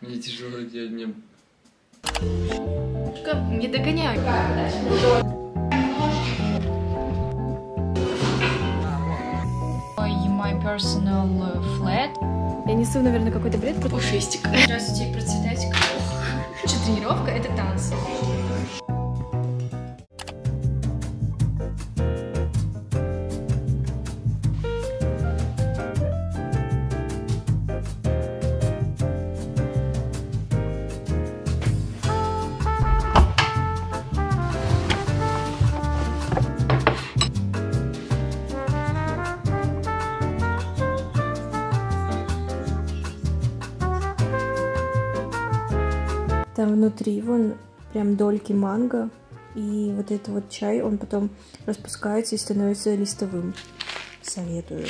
Мне тяжело делать, мне... Не догоняй. My personal flat. Я несу, наверное, какой-то бред. Пушистик. Здравствуйте, процветайте. Тренировка — это танцы. Там внутри вон прям дольки манго, и вот этот вот чай, он потом распускается и становится листовым. Советую.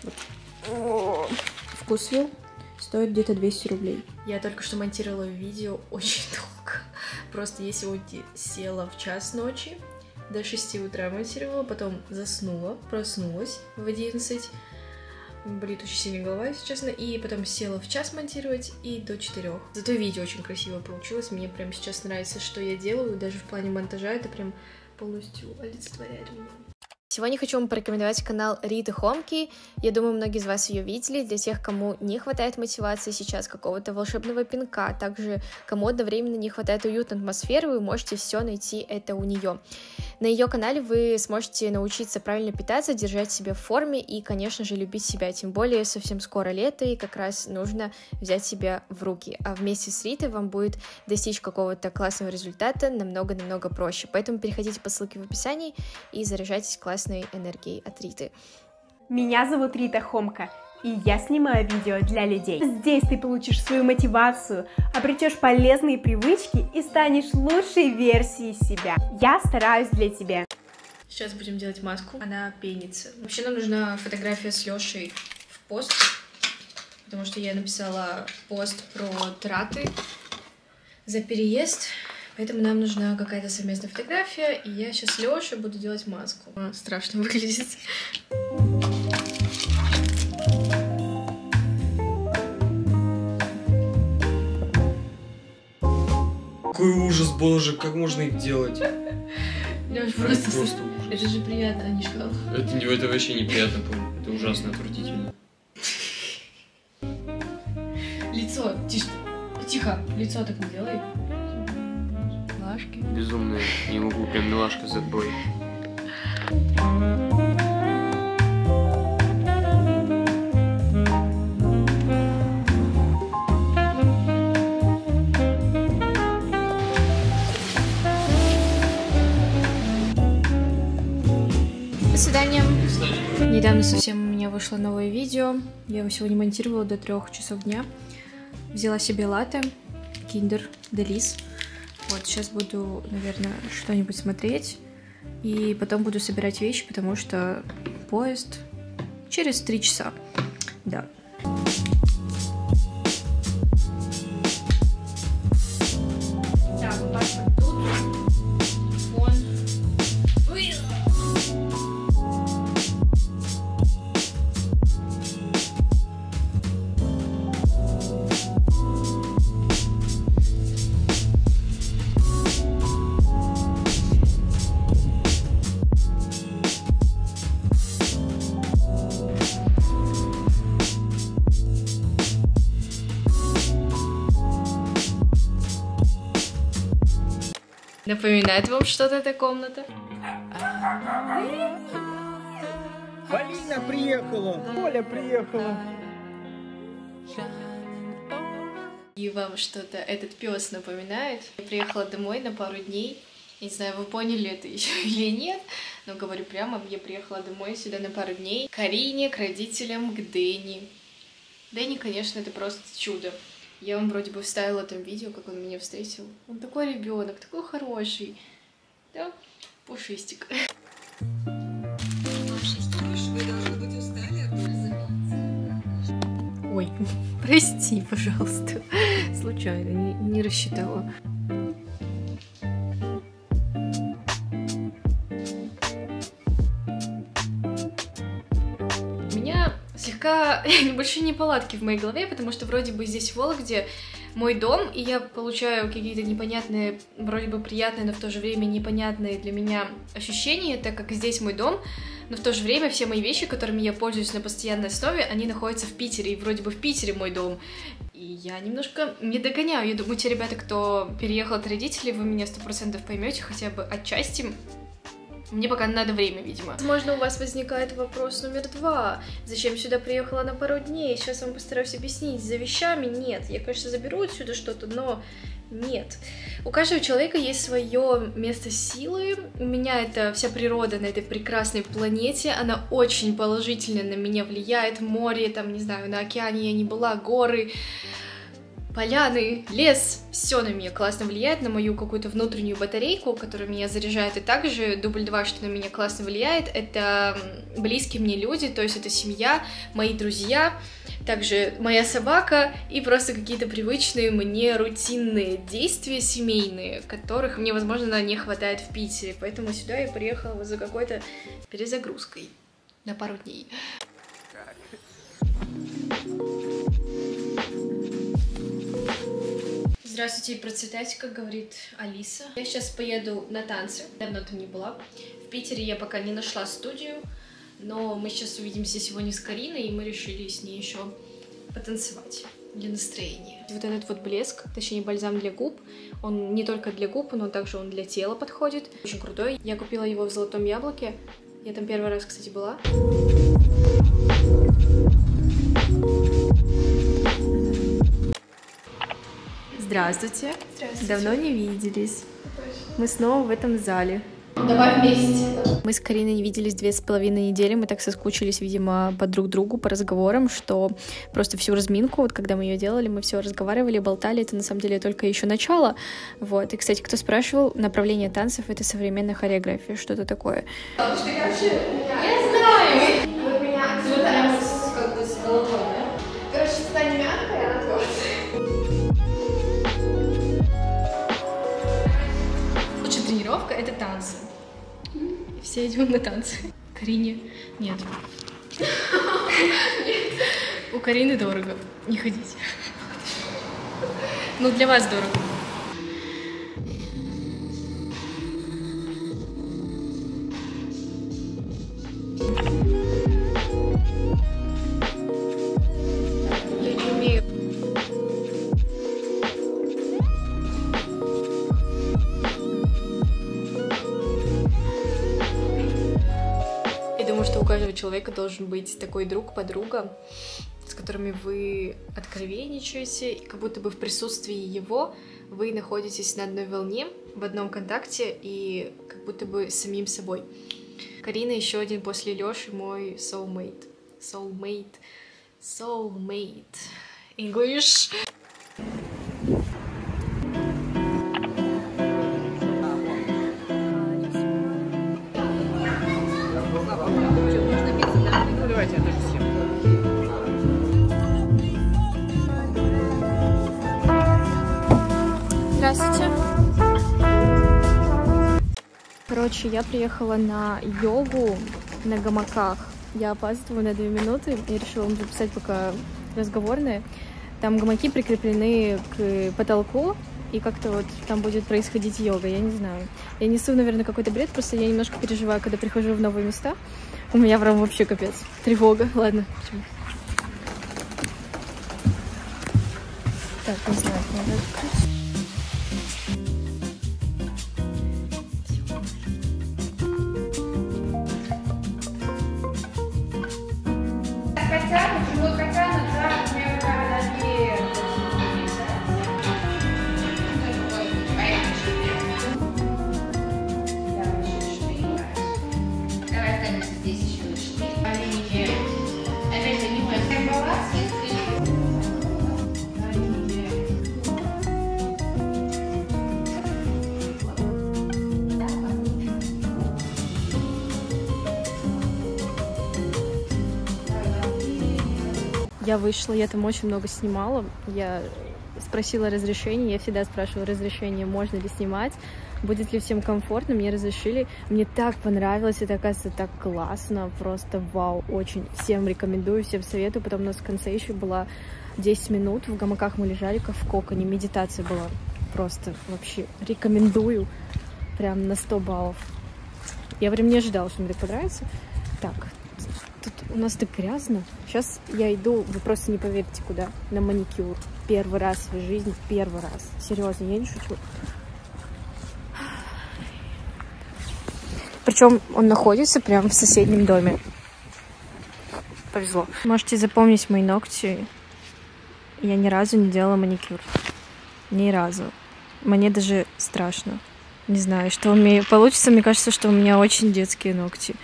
Вот. Вкусвилл стоит где-то 200 рублей. Я только что монтировала видео очень долго. Просто я сегодня села в час ночи, до 6 утра монтировала, потом заснула, проснулась в 11. Болит очень сильно голова, если честно. И потом села в час монтировать и до 4. Зато видео очень красиво получилось. Мне прям сейчас нравится, что я делаю. Даже в плане монтажа это прям полностью олицетворяет меня. Сегодня хочу вам порекомендовать канал Риты Хомки. Я думаю, многие из вас ее видели. Для тех, кому не хватает мотивации сейчас, какого-то волшебного пинка, а также кому одновременно не хватает уютной атмосферы, вы можете все найти это у нее. На ее канале вы сможете научиться правильно питаться, держать себя в форме и, конечно же, любить себя. Тем более совсем скоро лето, и как раз нужно взять себя в руки. А вместе с Ритой вам будет достичь какого-то классного результата намного-намного проще. Поэтому переходите по ссылке в описании и заряжайтесь классной энергией от Риты. Меня зовут Рита Хомка, и я снимаю видео для людей. Здесь ты получишь свою мотивацию, обретешь полезные привычки и станешь лучшей версией себя. Я стараюсь для тебя. Сейчас будем делать маску. Она пенится. Вообще нам нужна фотография с Лешей в пост, потому что я написала пост про траты за переезд. Поэтому нам нужна какая-то совместная фотография, и я сейчас с Лешей буду делать маску. Страшно выглядит. Какой ужас, боже, как можно их делать? Лёш, просто ужас. Это же приятно, а не шкал. Это вообще неприятно, это ужасно отвратительно. Лицо, тихо, лицо так не делай. Милашки. Безумно, не могу, прям милашка за бой. До свидания. Недавно совсем у меня вышло новое видео. Я его сегодня монтировала до 3 часов дня. Взяла себе латте, Kinder Delice. Вот, сейчас буду, наверное, что-нибудь смотреть. И потом буду собирать вещи, потому что поезд через 3 часа. Да. Так, вот так вот тут. Вон. Напоминает вам что-то эта комната? Полина приехала, Оля приехала. И вам что-то этот пес напоминает? Я приехала домой на пару дней. Не знаю, вы поняли это еще или нет, но говорю прямо, я приехала домой сюда на пару дней. К Карине, к родителям, к Дэнни. Дэнни, конечно, это просто чудо. Я вам вроде бы вставила там видео, как он меня встретил. Он такой ребенок, такой хороший. Да, пушистик. Ой, прости, пожалуйста. Случайно, не рассчитала. слегка небольшие неполадки в моей голове, потому что вроде бы здесь в Вологде мой дом, и я получаю какие-то непонятные, вроде бы приятные, но в то же время непонятные для меня ощущения, так как здесь мой дом, но в то же время все мои вещи, которыми я пользуюсь на постоянной основе, они находятся в Питере, и вроде бы в Питере мой дом. И я немножко не догоняю. Я думаю, те ребята, кто переехал от родителей, вы меня 100% поймете хотя бы отчасти. Мне пока надо время, видимо. Возможно, у вас возникает вопрос номер 2. Зачем сюда приехала на пару дней? Сейчас вам постараюсь объяснить. За вещами нет. Я, конечно, заберу отсюда что-то, но нет. У каждого человека есть свое место силы. У меня это вся природа на этой прекрасной планете. Она очень положительно на меня влияет. Море, там, не знаю, на океане я не была, горы, поляны, лес, все на меня классно влияет, на мою какую-то внутреннюю батарейку, которая меня заряжает, и также дубль 2, что на меня классно влияет, это близкие мне люди, то есть это семья, мои друзья, также моя собака и просто какие-то привычные мне рутинные действия семейные, которых мне, возможно, не хватает в Питере, поэтому сюда я приехала за какой-то перезагрузкой на пару дней. Здравствуйте и процветайте, как говорит Алиса. Я сейчас поеду на танцы, давно там не была. В Питере я пока не нашла студию, но мы сейчас увидимся сегодня с Кариной, и мы решили с ней еще потанцевать для настроения. Вот этот вот блеск, точнее бальзам для губ, он не только для губ, но также он для тела подходит. Очень крутой. Я купила его в Золотом Яблоке. Я там первый раз, кстати, была. Здравствуйте. Здравствуйте. Давно не виделись. Мы снова в этом зале. Давай вместе. Мы с Кариной не виделись 2,5 недели. Мы так соскучились, видимо, по друг другу, по разговорам, что просто всю разминку, вот когда мы ее делали, мы все разговаривали, болтали. Это на самом деле только еще начало. Вот. И, кстати, кто спрашивал, направление танцев — это современная хореография, что-то такое. Я знаю. Вы меня прям как бы с головой, да? Короче, стань мягкой, она твердая. Лучшая тренировка — это танцы. Все идем на танцы. Карине нет. У Карины дорого. Не ходите. Ну, для вас дорого. Я не умею. Я думаю, что у каждого человека должен быть такой друг, подруга, с которыми вы откровенничаете, и как будто бы в присутствии его вы находитесь на одной волне, в одном контакте и как будто бы с самим собой. Карина еще один после Лёши мой soulmate. Soulmate. Soulmate. English. Давайте, это всем. Здравствуйте. Короче, я приехала на йогу на гамаках. Я опаздываю на 2 минуты и решила вам записать пока разговорные. Там гамаки прикреплены к потолку, и как-то вот там будет происходить йога, я не знаю. Я несу, наверное, какой-то бред, просто я немножко переживаю, когда прихожу в новые места. У меня прям вообще капец. Тревога. Ладно. Так, не знаю, надо открыть. Я вышла, я там очень много снимала, я спросила разрешение, я всегда спрашиваю разрешение, можно ли снимать, будет ли всем комфортно, мне разрешили. Мне так понравилось, это, оказывается, так классно, просто вау, очень. Всем рекомендую, всем советую. Потом у нас в конце еще было 10 минут, в гамаках мы лежали, как в коконе, медитация была. Просто вообще рекомендую, прям на 100 баллов. Я прям не ожидала, что мне так понравится. Так, тут у нас так грязно. Сейчас я иду, вы просто не поверите куда, на маникюр. Первый раз в своей жизни, первый раз. Серьезно, я не шучу. Причем он находится прямо в соседнем доме. Повезло. Можете запомнить мои ногти. Я ни разу не делала маникюр. Ни разу. Мне даже страшно. Не знаю, что у меня получится. Мне кажется, что у меня очень детские ногти.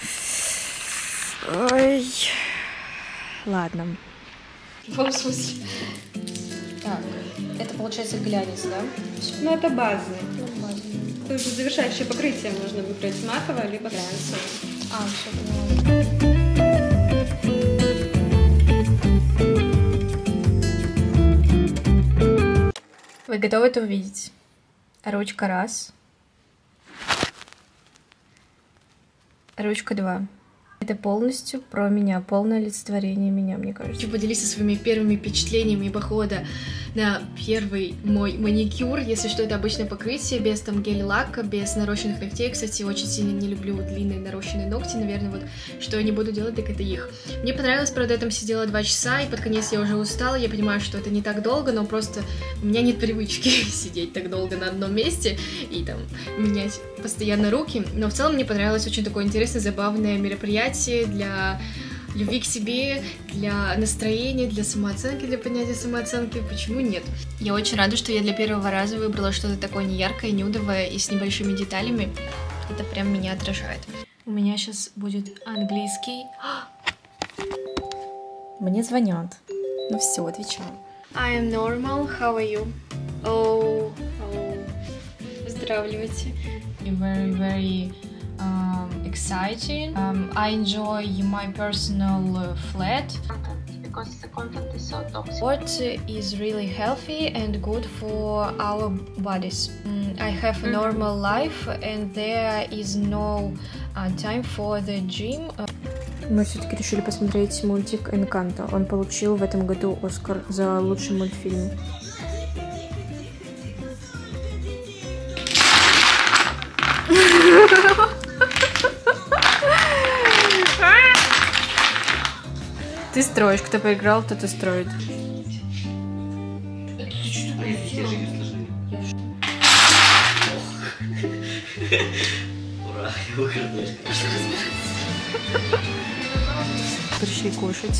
Ой. Ладно. В каком смысле? Так, это получается глянец, да? Ну, это база. Тут же завершающее покрытие можно выбрать матовое либо глянцевое. Все поняла. Вы готовы это увидеть? Ручка 1. Ручка 2. Это полностью про меня, полное олицетворение меня, мне кажется. Хочу поделиться своими первыми впечатлениями похода на первый мой маникюр. Если что, это обычное покрытие, без там гель-лака, без нарощенных ногтей. Кстати, очень сильно не люблю длинные нарощенные ногти, наверное, вот что я не буду делать, так это их. Мне понравилось, правда, я там сидела 2 часа, и под конец я уже устала. Я понимаю, что это не так долго, но просто у меня нет привычки сидеть так долго на одном месте и там менять постоянно руки. Но в целом мне понравилось очень такое интересное, забавное мероприятие для любви к себе, для настроения, для самооценки, для поднятия самооценки. Почему нет? Я очень рада, что я для первого раза выбрала что-то такое неяркое, нюдовое и с небольшими деталями. Это прям меня отражает. У меня сейчас будет английский. Мне звонят. Ну все, отвечаю. I am normal. How are you? Oh. Поздравляйте. Very exciting. I enjoy my personal flat because the content is so toxic. What is really healthy and good for our bodies. I have a normal life and there is no time for the gym. Мы все-таки решили посмотреть мультик Энканто. Он получил в этом году Оскар за лучший мультфильм. Ты строишь, кто проиграл, тот и строит. Ура, я выиграл. Пришли кушать.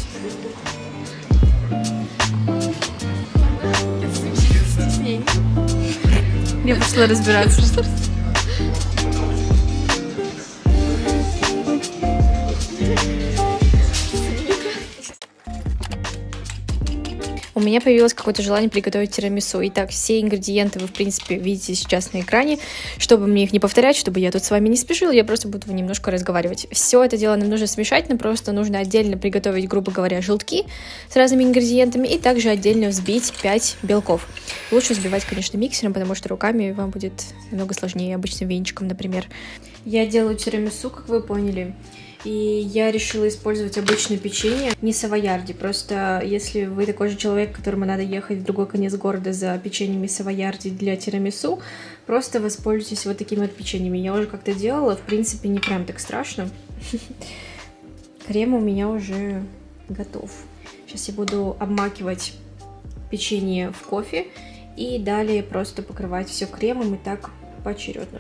Я пошла разбираться. У меня появилось какое-то желание приготовить тирамису. Итак, все ингредиенты вы, в принципе, видите сейчас на экране. Чтобы мне их не повторять, чтобы я тут с вами не спешила, я просто буду немножко разговаривать. Все это дело нам нужно смешать, нам просто нужно отдельно приготовить, грубо говоря, желтки с разными ингредиентами и также отдельно взбить 5 белков. Лучше взбивать, конечно, миксером, потому что руками вам будет намного сложнее, обычно венчиком, например. Я делаю тирамису, как вы поняли. И я решила использовать обычное печенье, не савоярди. Просто если вы такой же человек, которому надо ехать в другой конец города за печеньями савоярди для тирамису, просто воспользуйтесь вот такими вот печеньями. Я уже как-то делала, в принципе, не прям так страшно. Крем у меня уже готов. Сейчас я буду обмакивать печенье в кофе и далее просто покрывать все кремом и так поочередно.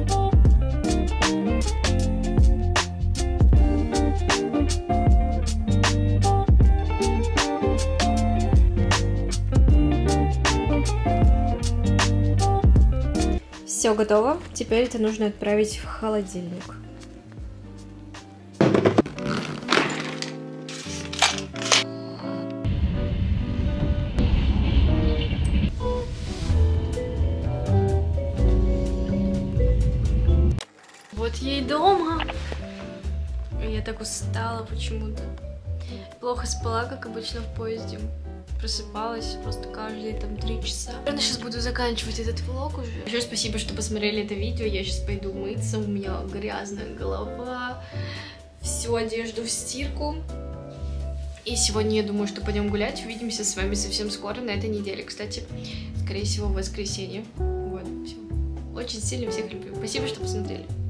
Все готово. Теперь это нужно отправить в холодильник. Вот я и дома. Я так устала почему-то. Плохо спала, как обычно в поезде. просыпалась просто каждые там 3 часа. Наверное, сейчас буду заканчивать этот влог уже. Еще спасибо, что посмотрели это видео. Я сейчас пойду мыться, у меня грязная голова. Всю одежду в стирку. И сегодня, я думаю, что пойдем гулять. Увидимся с вами совсем скоро, на этой неделе. Кстати, скорее всего, в воскресенье. Вот, все. Очень сильно всех люблю. Спасибо, что посмотрели.